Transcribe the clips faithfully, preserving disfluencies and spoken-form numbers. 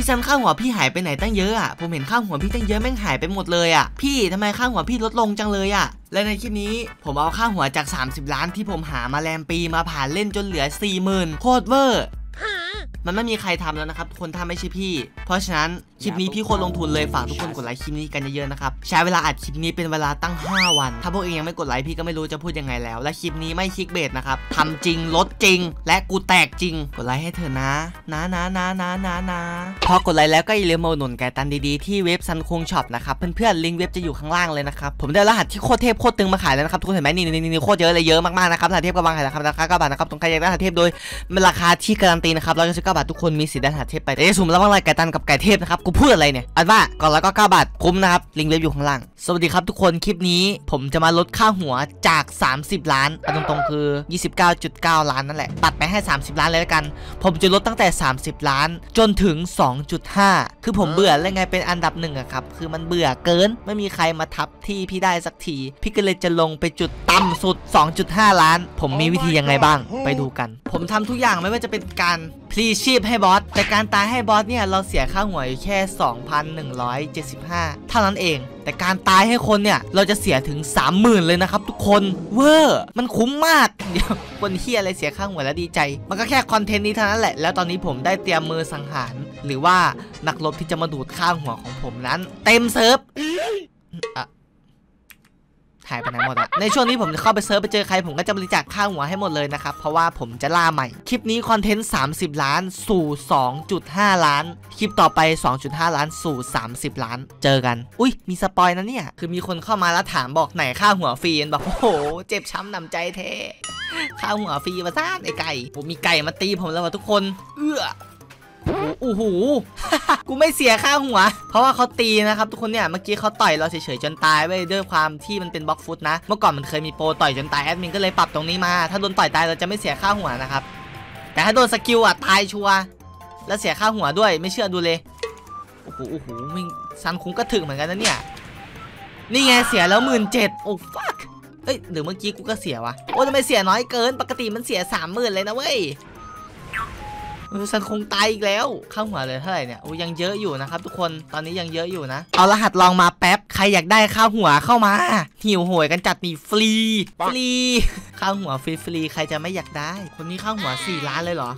ซันข้าวหัวพี่หายไปไหนตั้งเยอะอ่ะผมเห็นข้าวหัวพี่ตั้งเยอะแม่งหายไปหมดเลยอ่ะพี่ทำไมข้าวหัวพี่ลดลงจังเลยอ่ะและในคลิปนี้ผมเอาข้าวหัวจากสามสิบล้านที่ผมหามาแรมปีมาผ่านเล่นจนเหลือ สี่หมื่น โคตรเวอร์มันไม่มีใครทำแล้วนะครับทุกคนถ้าไม่ใช่พี่เพราะฉะนั้นคลิปนี้พี่ควรลงทุนเลยฝากทุกคนกดไลค์คลิปนี้กันเยอะๆนะครับใช้เวลาอัดคลิปนี้เป็นเวลาตั้งห้าวันถ้าพวกเองยังไม่กดไลค์พี่ก็ไม่รู้จะพูดยังไงแล้วและคลิปนี้ไม่คลิกเบสนะครับทำจริงลดจริงและกูแตกจริงกดไลค์ให้เธอนะนะนะนะนะนะนะพอกดไลค์แล้วก็อย่าลืมมาอุดหนุนไก่ตันดีๆที่เว็บซันคุงช็อปนะครับเพื่อนๆลิงก์เว็บจะอยู่ข้างล่างเลยนะครับผมได้รหัสที่โคตรเทพโคตรตึงมาขายแล้วนะครับทุกคนเห็นไหมนี่นี่นี่โคตรเยอะเลยเยอะมากๆนะครับรหัสเทพกำลังขายนะครับราคาเก้าบาทนะครับตรงใครอยากได้รหัสเทพโดยราคาที่การันตีนะครับร้อยเก้าสิบเก้าบาททุกคนมีสิทธิ์ได้รหัสเทพไปแต่จะสุ่มแล้วบ้างไรไก่ตันกับไก่เทพนะครับกูพูดอะไรเนี่ยอันว่าก่อนแล้วก็เก้าบาทคุ้มนะครับลิงก์เว็บอยู่ข้างล่างสวัสดีครับทุกคนคลิปนี้ผมจะมาลดค่าหัวจากสามสิบล้านเอาตรงๆคือ ยี่สิบเก้าจุดเก้า ล้านนั่นแหละตัดไปให้สามสิบล้านเลยแล้วกันผมจะลดตั้งแต่สามสิบล้านจนถึง สองจุดห้า คือผมเบื่อแล้วไงเป็นอันดับหนึ่งอะครับคือมันเบื่อเกินไม่มีใครมาทับที่พี่ได้สักทีพี่ก็เลยจะลงไปจุดต่ำสุด สองจุดห้า ล้านผมมีวิธียังไงบ้างไปดูกันผมทำทุกอย่างไม่ว่าจะเป็นการพลีชีพให้บอสแต่การตายให้บอสเนี่ยเราเสียค่าหัวอยู่แค่ สองพันหนึ่งร้อยเจ็ดสิบห้า เท่านั้นเองแต่การตายให้คนเนี่ยเราจะเสียถึง สามหมื่น เลยนะครับทุกคนเวอร์มันคุ้มมากเดี๋ยวคนเฮียอะไรเสียค่าหัวแล้วดีใจมันก็แค่คอนเทนต์นี้เท่านั้นแหละแล้วตอนนี้ผมได้เตรียมมือสังหารหรือว่านักรบที่จะมาดูดค่าหัวของผมนั้นเต็มเซิร์ฟอะหายไปไหนหมดอะในช่วงนี้ผมจะเข้าไปเซิร์ฟไปเจอใครผมก็จะบริจาคค่าหัวให้หมดเลยนะครับเพราะว่าผมจะล่าใหม่คลิปนี้คอนเทนต์สามสิบล้านสู่ สองจุดห้า ล้านคลิปต่อไป สองจุดห้า ล้านสู่สามสิบล้านเจอกันอุ้ยมีสปอยนะเนี่ยคือมีคนเข้ามาแล้วถามบอกไหนค่าหัวฟรีบอกโอ้โหเจ็บช้ำนำใจแท้ค่าหัวฟรีมาซ่านไอไก่ผมมีไก่มาตีผมแล้วทุกคนเอื้อโอ้โห กูไม่เสียค่าหัวเพราะว่าเขาตีนะครับทุกคนเนี่ยเมื่อกี้เขาต่อยเราเฉยๆจนตายไปด้วยความที่มันเป็นบล็อกฟุตนะเมื่อก่อนมันเคยมีโปรต่อยจนตายแอดมินก็เลยปรับตรงนี้มาถ้าโดนต่อยตายเราจะไม่เสียค่าหัวนะครับแต่ถ้าโดนสกิลอ่ะตายชัวร์แล้วเสียค่าหัวด้วยไม่เชื่อดูเลยโอ้โหโอ้โหมิงซันคุงก็ถึงเหมือนกันนะเนี่ยนี่ไงเสียแล้วหมื่นเจ็ดโอ้ฟักเอ้ยหรือเมื่อกี้กูก็เสียวะโอ้ทำไมเสียน้อยเกินปกติมันเสียสามหมื่นเลยนะเว้ยซันคงตายอีกแล้วค่าหัวเลยเท่าไหร่เนี่ยโอ้ยังเยอะอยู่นะครับทุกคนตอนนี้ยังเยอะอยู่นะเอารหัสลองมาแป๊บใครอยากได้ค่าหัวเข้ามาหิวโหยกันจัดนี่ฟรีฟรีค่าหัวฟรีฟรีใครจะไม่อยากได้คนนี้ค่าหัวสี่ล้านเลยเหรอ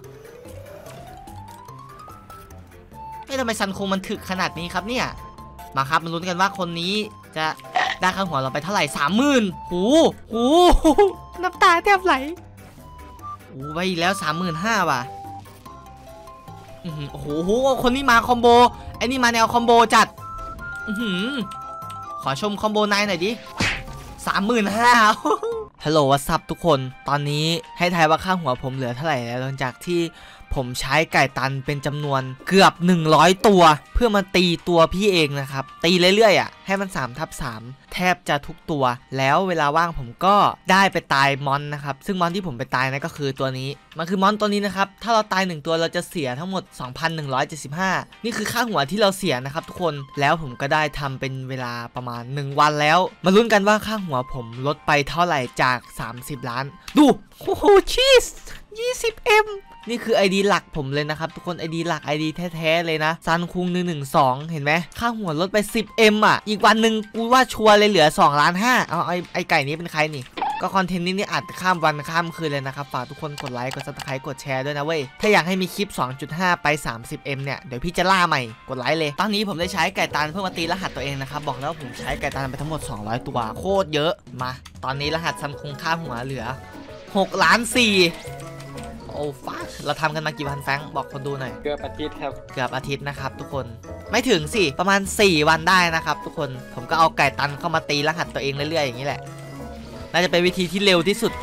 ไม่ทำไมซันคงมันถึกขนาดนี้ครับเนี่ยมาครับมาลุ้นกันว่าคนนี้จะได้ค่าหัวเราไปเท่าไหร่สามหมื่นหูหูน้ำตาแทบไหลโอ้ไปแล้วสามหมื่นห้าว่ะโอ้โหคนนี้มาคอมโบไอ้นี่มาแนวคอมโบจัดขอชมคอมโบนายหน่อยดิสามหมื่นห้าฮัลโหลวัสดุทุกคนตอนนี้ให้ทายว่าค่าหัวผมเหลือเท่าไหร่แล้วหลังจากที่ผมใช้ไก่ตันเป็นจำนวนเกือบหนึ่งร้อยตัวเพื่อมาตีตัวพี่เองนะครับตีเรื่อยๆอ่ะให้มันสามทับสามแทบจะทุกตัวแล้วเวลาว่างผมก็ได้ไปตายมอนนะครับซึ่งมอนที่ผมไปตายนะก็คือตัวนี้มันคือมอนตัวนี้นะครับถ้าเราตายหนึ่งตัวเราจะเสียทั้งหมด สองพันหนึ่งร้อยเจ็ดสิบห้า นี่คือค่าหัวที่เราเสียนะครับทุกคนแล้วผมก็ได้ทำเป็นเวลาประมาณหนึ่งวันแล้วมาลุ้นกันว่าค่าหัวผมลดไปเท่าไหร่จากสามสิบล้านดูโอ้โหชีส ยี่สิบเอ็ม นี่คือ ไอ ดี หลักผมเลยนะครับทุกคน ไอ ดี หลัก ไอ ดี แท้ๆเลยนะซันคุงหนึ่งหนึ่งสองเห็นไหมค่าหัวลดไป สิบเอ็ม อ่ะอีกวันหนึ่งกูว่าชัวร์เลยเหลือสองล้านห้าเอาไอไอไก่นี้เป็นใครนี่ก็คอนเทนต์นี้นี่อัดข้ามวันข้ามคืนเลยนะครับฝากทุกคนกดไลค์กดซับสไครต์กดแชร์ด้วยนะเว้ยถ้าอยากให้มีคลิป สองจุดห้า ไป สามสิบเอ็ม เนี่ยเดี๋ยวพี่จะล่าใหม่กดไลค์เลยตอนนี้ผมได้ใช้ไก่ตันเพื่อมาตีรหัสตัวเองนะครับบอกแล้วผมใช้ไก่ตันไปทั้งหมดสองร้อยตัวโคตรเยอะมาตอนนี้รหัสซันคุงค่าหัวเหลือหกล้านสี่โอ้ฟ้าเราทำกันมากี่วันแฟงบอกคนดูหน่อยเกือบอาทิตย์ครับเกือบอาทิตย์นะครับทุกคนไม่ถึงสิประมาณสี่วันได้นะครับทุกคนผมก็เอาไก่ตันเข้ามาตีรหัสตัวเองเรื่อยๆอย่างนี้แหละน่าจะเป็นวิธีที่เร็วที่สุด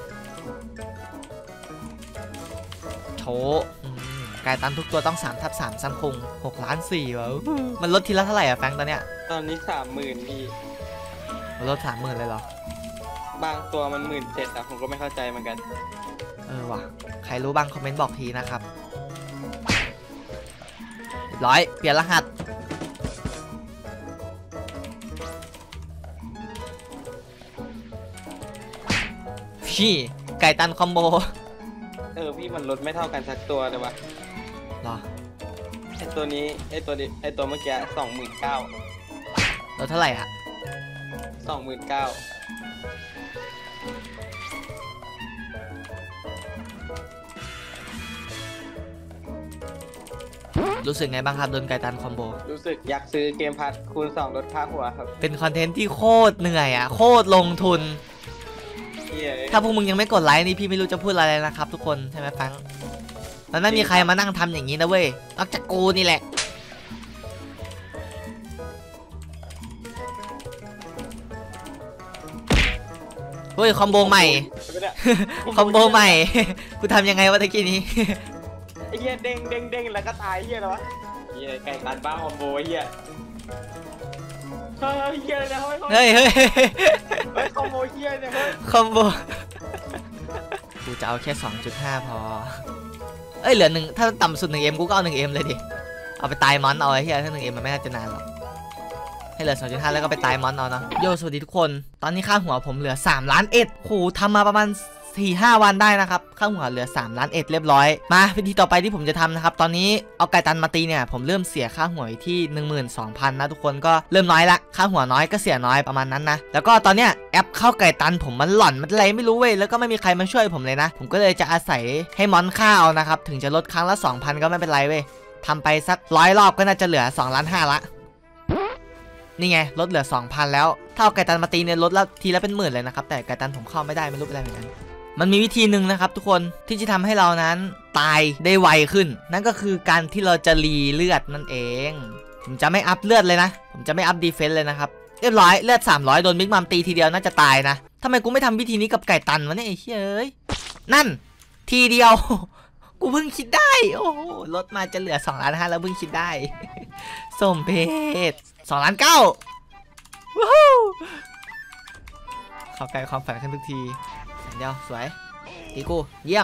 โถไก่ตันทุกตัวต้องสามทับสามซันคงหกล้านสี่วะมันลดทีละเท่าไหร่อะแฟงตอนเนี้ยตอนนี้สามหมื่นพี่มันลดสามหมื่นเลยเหรอบางตัวมันหมื่นเจ็ดอะผมก็ไม่เข้าใจเหมือนกันเออว่ะใครรู้บ้างคอมเมนต์บอกทีนะครับเรียบร้อยเปลี่ยนรหัสพี่ไก่ตันคอมโบเออพี่มันลดไม่เท่ากันสักตัวเลยวะหรอตัวนี้ไอตัวนี้ไอตัวเมื่อกี้สองหมื่นเก้าลดเท่าไหร่อ่ะสองหมื่นเก้ารู้สึกไงบ้างครับโดนไกตันคอมโบรู้สึกอยากซื้อเกมพัทคูณสองลดค่าหัวครับเป็นคอนเทนต์ที่โคตรเหนื่อยอ่ะโคตรลงทุนเหี้ยถ้าพวกมึงยังไม่กดไลค์นี่พี่ไม่รู้จะพูดอะไรนะครับทุกคนใช่ไหมฟังมันไม่มีใครมานั่งทำอย่างนี้นะเว้ยนอกจากกูนี่แหละเฮ้ยคอมโบใหม่ คอมโบใหม่ กูทำยังไงวะตะกี้นี้ไอ้เหี้ยเด้งเด้งเด้งแล้วก็ตายเหี้ยเหรอวะเหี้ยไก่ตันบ้าคอมโบเหี้ยเฮ้ยเหี้ยนะเฮ้ยเฮ้ยเฮ้ยเฮ้ยคอมโบเหี้ยเนี่ยเฮ้ยคอมโบ กูจะเอาแค่ สองจุดห้า พอ เอ้ยเหลือหนึ่งถ้าต่ำสุด หนึ่งเอ็ม กูก็เอา หนึ่งเอ็ม เลยดิ เอาไปตายมอนเอาไอ้เหี้ยถ้า หนึ่งเอ็ม มันไม่น่าจะนานหรอก ให้เหลือ สองจุดห้า แล้วก็ไปตายมอนเอาเนาะโยสวัสดีทุกคน ตอนนี้ค่าหัวผมเหลือ สามล้านเอ็ดโหทำมาประมาณ สี่ห้า วันได้นะครับค่าหัวเหลือ สามล้านเอ็ดเรียบร้อยมาวิธีต่อไปที่ผมจะทำนะครับตอนนี้เอาไก่ตันมาตีเนี่ยผมเริ่มเสียค่าหัวอยู่ที่ หนึ่งหมื่นสองพัน นะทุกคนก็เริ่มน้อยละค่าหัวน้อยก็เสียน้อยประมาณนั้นนะแล้วก็ตอนเนี้ยแอปเข้าไก่ตันผมมันหล่อนมันอะไรไม่รู้เว้ยแล้วก็ไม่มีใครมาช่วยผมเลยนะผมก็เลยจะอาศัยให้มอนค่าเอานะครับถึงจะลดครั้งละ สองพัน ก็ไม่เป็นไรเว้ยทำไปสักร้อยรอบก็น่าจะเหลือ สองล้านห้า ละนี่ไงลดเหลือ สองพัน แล้วถ้าเอาไก่ตันมาตีเนี่ยลดแล้วทีละเป็นหมื่นเลยนะครับแต่ไก่ตันผมเข้าไม่ได้ไม่รู้เป็นอะไรเหมือนกันมันมีวิธีหนึ่งนะครับทุกคนที่จะทำให้เรานั้นตายได้ไวขึ้นนั่นก็คือการที่เราจะรีเลือดนั่นเองผมจะไม่อัพเลือดเลยนะผมจะไม่อัพดีเฟนส์เลยนะครับเรียบร้อยเลือดสามร้อยโดนบิ๊กมัมตีทีเดียวน่าจะตายนะทำไมกูไม่ทำวิธีนี้กับไก่ตันวะเนี่ยไอ้เฮ้ยนั่นทีเดียวกูเพิ่งคิดได้โอ้โหลดมาจะเหลือสองล้านห้าแล้วเพิ่งคิดได้สมเพชสองล้านเก้าว้าวเข้าใกล้ความฝันขึ้นทุกทีเดียวสวยตีกูเยี่ยม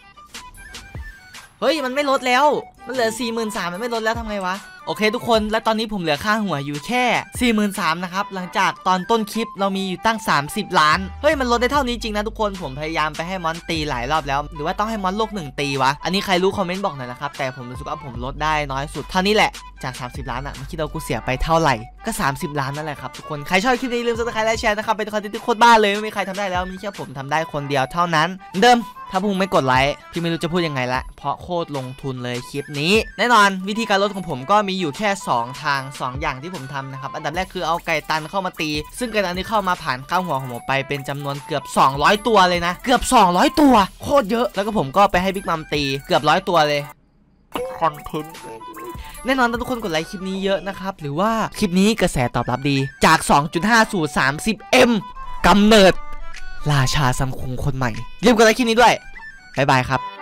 เฮ้ยมันไม่ลดแล้วมันเหลือ สี่หมื่นสามพัน มันไม่ลดแล้วทำไงวะโอเคทุกคนและตอนนี้ผมเหลือค่าหัวอยู่แค่ สี่หมื่นสามพัน นะครับหลังจากตอนต้นคลิปเรามีอยู่ตั้งสามสิบล้านเฮ้ยมันลดได้เท่านี้จริงนะทุกคนผมพยายามไปให้มอนตีหลายรอบแล้วหรือว่าต้องให้มอนโลกหนึ่งตีวะอันนี้ใครรู้คอมเมนต์บอกหน่อยนะครับแต่ผมรู้สึกว่าผมลดได้น้อยสุดเท่านี้แหละจากสามสิบล้านอ่ะไม่คิดว่ากูเสียไปเท่าไหร่ก็สามสิบล้านนั่นแหละครับทุกคนใครชอบคลิปนี้ลืมซับสไครต์และแชร์นะครับเป็นคอนเทนต์ที่โคตรบ้าเลยไม่มีใครทำได้แล้วมีแค่ผมทำได้คนเดียวเท่านั้นเดิมถ้าพวกมึงไม่กดไลค์พี่ไม่รู้จะพูดยังไงละเพราะโคตรลงทุนเลยคลิปนี้แน่นอนวิธีการลดของผมก็มีอยู่แค่สองทางสองอย่างที่ผมทำนะครับอันดับแรกคือเอาไก่ตันเข้ามาตีซึ่งไก่ตันที่เข้ามาผ่านข้าวหัวของผมไปเป็นจำนวนเกือบสองร้อยตัวเลยนะเกือบสองร้อยตัวโคตรเยอะแล้วก็ผมก็ไปให้บิ๊กมัมตีเกือบร้อยตัวเลยคอนเทนต์แน่นอนทุกคนกดไลค์คลิปนี้เยอะนะครับหรือว่าคลิปนี้กระแสตอบรับดีจาก สองจุดห้า สู่ สามสิบ เอ็ม กำเนิดราชาซัมคุงคนใหม่อย่าลืมกดไลค์คลิปนี้ด้วยบ๊ายบายครับ